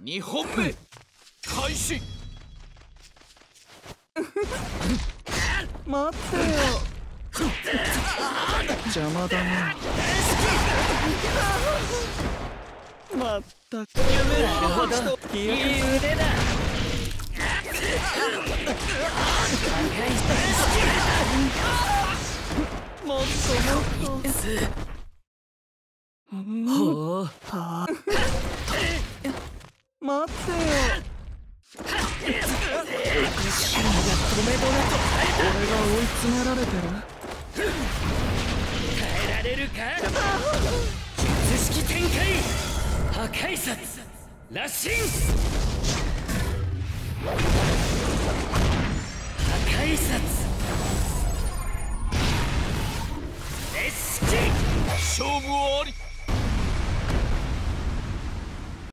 2本目開始。 待ってよ。邪魔だな。まったく夢なるほど、いい腕だ。もっともっと。 ほう。 待ってよ。 シュンが止めどなと。 俺が追い詰められてる。 耐えられるか。術式展開。破壊殺羅針。破壊殺列式。勝負あり。